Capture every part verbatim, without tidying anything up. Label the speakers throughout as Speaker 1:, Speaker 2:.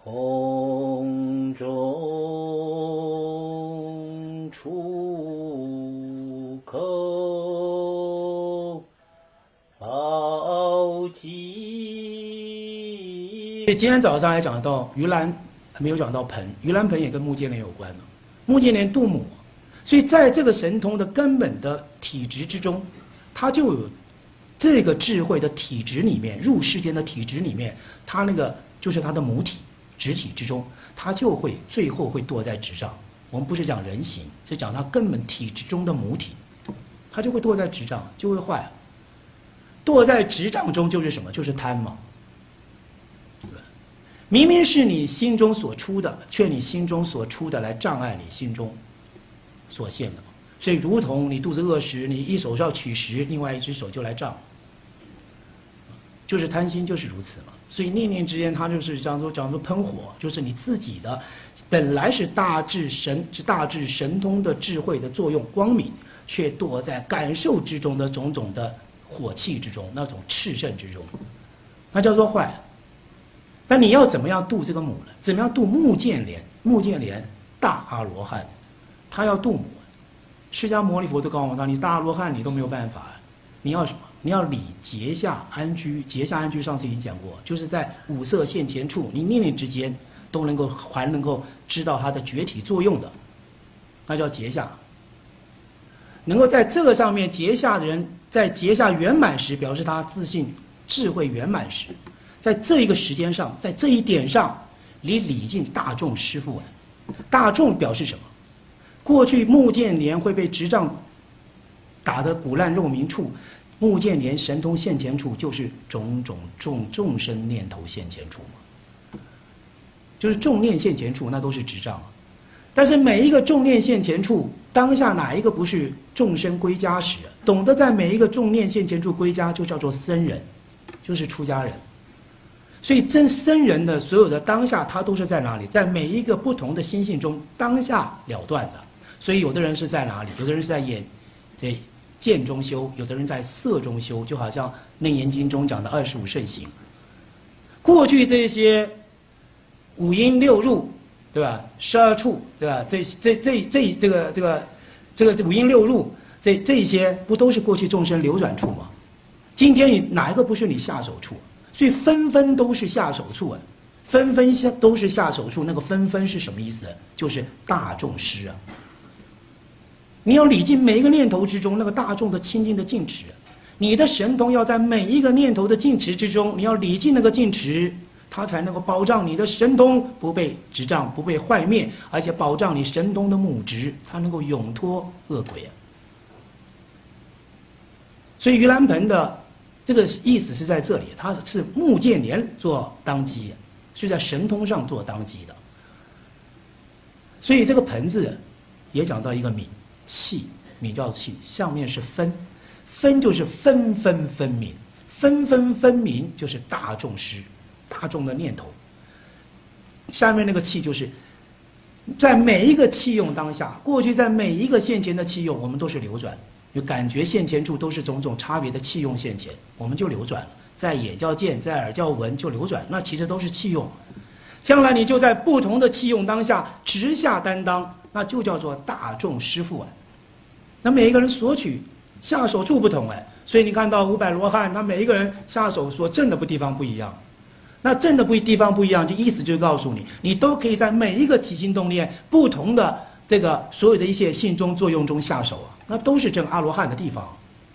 Speaker 1: 空中出口宝鸡。
Speaker 2: 今天早上还讲到盂兰，没有讲到盆，盂兰盆也跟木建连有关了。木建连度母，所以在这个神通的根本的体质之中，它就有这个智慧的体质里面，入世间的体质里面，它那个就是它的母体。 直体之中，它就会最后会堕在纸上。我们不是讲人形，是讲它根本体质中的母体，它就会堕在纸上，就会坏。堕在纸障中就是什么？就是贪嘛。明明是你心中所出的，却你心中所出的来障碍你心中所现的。所以，如同你肚子饿时，你一手要取食，另外一只手就来障。 就是贪心，就是如此嘛。所以念念之间，它就是讲说讲说喷火，就是你自己的本来是大智神是大智神通的智慧的作用光明，却堕在感受之中的种种的火气之中，那种炽盛之中，那叫做坏。那你要怎么样度这个母呢？怎么样度目犍连？目犍连大阿罗汉，他要度母。释迦牟尼佛都告诉他，你大阿罗汉你都没有办法，你要什么？ 你要理结下安居，结下安居上次已经讲过，就是在五色现前处，你念念之间都能够还能够知道它的觉体作用的，那叫结下。能够在这个上面结下的人，在结下圆满时，表示他自信智慧圆满时，在这一个时间上，在这一点上，你礼敬大众师父。大众表示什么？过去目犍连会被执杖打得骨烂肉鸣处。 目犍连神通现前处，就是种种众众生念头现前处嘛，就是众念现前处，那都是执障。但是每一个众念现前处，当下哪一个不是众生归家时？懂得在每一个众念现前处归家，就叫做僧人，就是出家人。所以真僧人的所有的当下，他都是在哪里？在每一个不同的心性中当下了断的。所以有的人是在哪里？有的人是在眼这。 见中修，有的人在色中修，就好像《楞严经》中讲的二十五圣行。过去这些五阴六入，对吧？十二处，对吧？这这这这这个这个这个五阴六入，这这些不都是过去众生流转处吗？今天你哪一个不是你下手处？所以纷纷都是下手处啊，纷纷下都是下手处。那个纷纷是什么意思？就是大众师啊。 你要理尽每一个念头之中那个大众的清净的净持，你的神通要在每一个念头的净持之中，你要理尽那个净持，它才能够保障你的神通不被执障、不被坏灭，而且保障你神通的母执，它能够永脱恶鬼啊。所以盂兰盆的这个意思是在这里，它是目犍连做当机，是在神通上做当机的。所以这个盆字也讲到一个泯。 气，泯叫气，上面是分，分就是分分分明，分分分明就是大众师，大众的念头。下面那个气就是在每一个气用当下，过去在每一个现前的气用，我们都是流转，就感觉现前处都是种种差别的气用现前，我们就流转了。在眼叫见，在耳叫闻，就流转，那其实都是气用。将来你就在不同的气用当下直下担当，那就叫做大众师父啊。 那每一个人所取下手处不同哎，所以你看到五百罗汉，他每一个人下手所证的不地方不一样，那证的不地方不一样，这意思就是告诉你，你都可以在每一个起心动念不同的这个所有的一些性中作用中下手啊，那都是证阿罗汉的地方，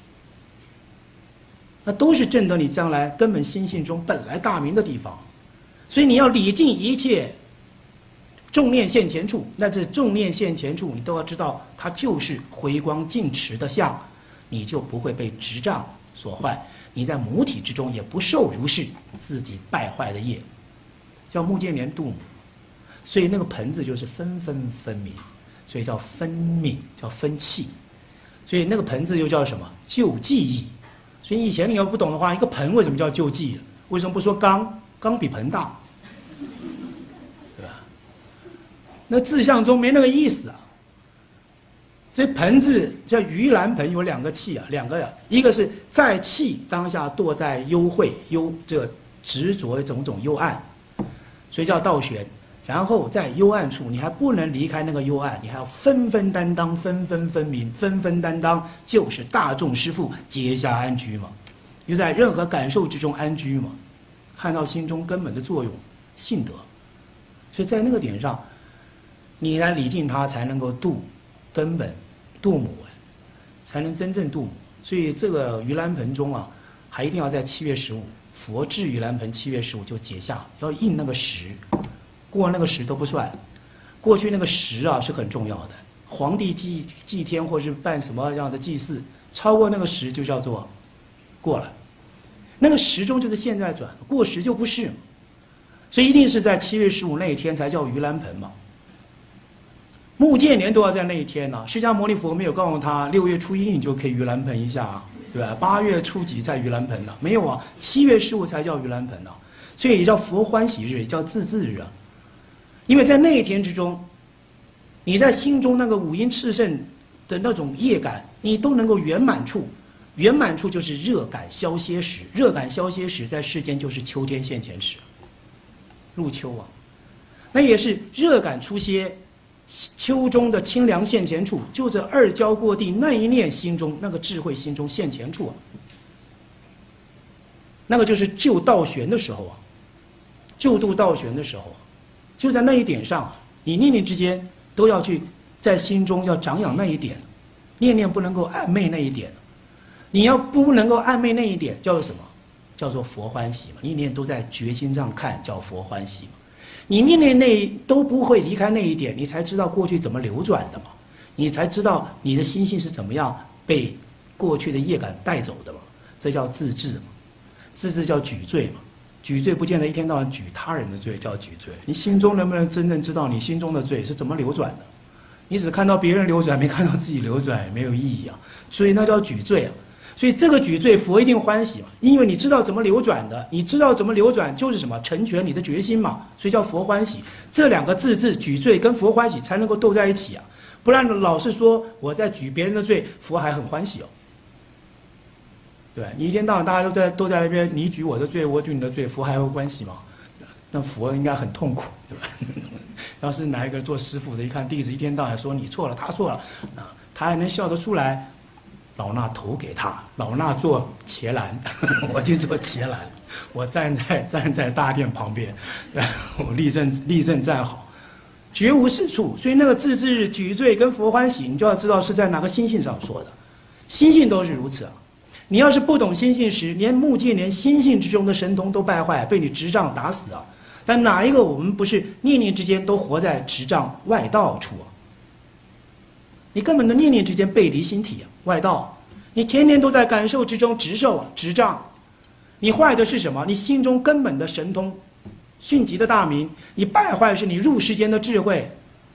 Speaker 2: 那都是证得你将来根本心性中本来大明的地方，所以你要理尽一切。 众念现前处，那这众念现前处，你都要知道，它就是回光净持的相，你就不会被执障所坏。你在母体之中也不受如是自己败坏的业，叫目犍连度母。所以那个盆字就是分分分明，所以叫分明，叫分气。所以那个盆字又叫什么？救记忆。所以以前你要不懂的话，一个盆为什么叫救记？为什么不说缸？缸比盆大。 那字相中没那个意思啊，所以盆字叫盂兰盆，有两个气啊，两个呀、啊，一个是在气当下堕在幽会幽这个执着种种幽暗， 所以叫道玄。然后在幽暗处，你还不能离开那个幽暗，你还要分分担当，分分分明，分分担当，就是大众师父结下安居嘛，就在任何感受之中安居嘛，看到心中根本的作用，信德。所以在那个点上，你来礼敬他，才能够度根本，度母，才能真正度母。所以这个盂兰盆中啊，还一定要在七月十五，佛制盂兰盆七月十五就结下，要印那个时。过那个时都不算，过去那个时啊是很重要的。皇帝祭祭天或是办什么样的祭祀，超过那个时就叫做过了。那个时钟就是现在转，过时就不是，所以一定是在七月十五那一天才叫盂兰盆嘛。穆建年都要在那一天呢、啊。释迦牟尼佛没有告诉他六月初一你就可以盂兰盆一下、啊，对吧？八月初几再盂兰盆呢？没有啊，七月十五才叫盂兰盆呢、啊，所以也叫佛欢喜日，也叫自治日啊。因为在那一天之中，你在心中那个五阴炽盛的那种业感，你都能够圆满处。圆满处就是热感消歇时，热感消歇时在世间就是秋天现前时，入秋啊，那也是热感初歇，秋中的清凉现前处，就这二交过地那一念心中那个智慧心中现前处啊，那个就是救道玄的时候啊，救度道玄的时候啊。就在那一点上，你念念之间都要去在心中要长养那一点，念念不能够暧昧那一点。你要不能够暧昧那一点，叫做什么？叫做佛欢喜嘛。念念都在决心上看，叫佛欢喜嘛。你念念那都不会离开那一点，你才知道过去怎么流转的嘛，你才知道你的心性是怎么样被过去的业感带走的嘛。这叫自治嘛，自治叫举罪嘛。举罪不见得一天到晚举他人的罪叫举罪，你心中能不能真正知道你心中的罪是怎么流转的？你只看到别人流转，没看到自己流转，也没有意义啊。所以那叫举罪啊。所以这个举罪，佛一定欢喜嘛，因为你知道怎么流转的，你知道怎么流转就是什么成全你的决心嘛，所以叫佛欢喜。这两个自治举罪跟佛欢喜才能够斗在一起啊，不然老是说我在举别人的罪，佛还很欢喜哦。对，你一天到晚大家都在都在那边，你举我的罪，我举你的罪，佛还有关系吗？那佛应该很痛苦，对吧？要是哪一个做师父的，一看弟子一天到晚说你错了，他错了，啊，他还能笑得出来，老衲投给他，老衲做伽蓝，我就做伽蓝，我站在站在大殿旁边，然后立正立正站好，绝无是处。所以那个自治日举罪跟佛欢喜，你就要知道是在哪个心性上说的，心性都是如此啊。你要是不懂心性时，连目犍连心性之中的神通都败坏，被你执杖打死啊！但哪一个我们不是念念之间都活在执杖外道处啊？你根本的念念之间背离心体啊，外道，你天天都在感受之中执受啊，执杖。你坏的是什么？你心中根本的神通，迅疾的大明，你败坏是你入世间的智慧，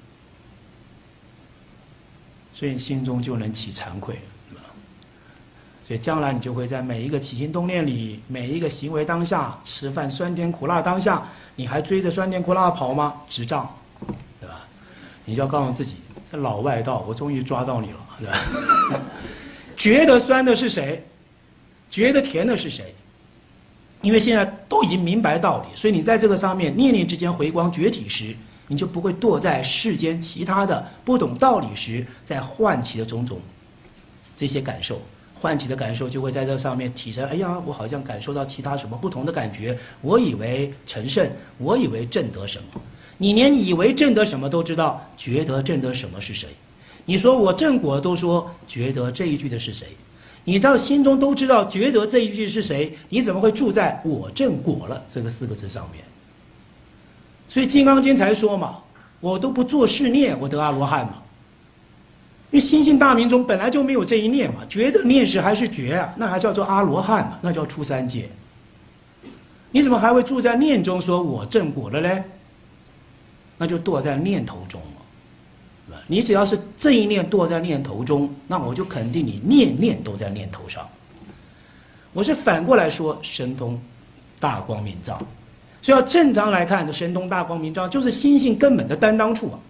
Speaker 2: 所以心中就能起惭愧。所以将来你就会在每一个起心动念里，每一个行为当下，吃饭酸甜苦辣当下，你还追着酸甜苦辣跑吗？执杖，对吧？你就要告诉自己，这老外道，我终于抓到你了，对吧？觉得酸的是谁？觉得甜的是谁？因为现在都已经明白道理，所以你在这个上面念念之间回光觉体时，你就不会堕在世间其他的不懂道理时，在唤起的种种这些感受。唤起的感受就会在这上面体成，哎呀，我好像感受到其他什么不同的感觉，我以为成圣，我以为证得什么，你连以为证得什么都知道，觉得证得什么是谁？你说我正果都说觉得这一句的是谁？你到心中都知道觉得这一句是谁，你怎么会住在我正果了这个四个字上面？所以《金刚经》才说嘛，我都不做是念，我得阿罗汉嘛。因为心性大明中本来就没有这一念嘛，觉得念时还是觉啊，那还叫做阿罗汉呢，那叫出三界。你怎么还会住在念中说我正果了嘞？那就堕在念头中嘛。你只要是这一念堕在念头中，那我就肯定你念念都在念头上。我是反过来说神通大光明藏，所以要正常来看的神通大光明藏就是心性根本的担当处啊。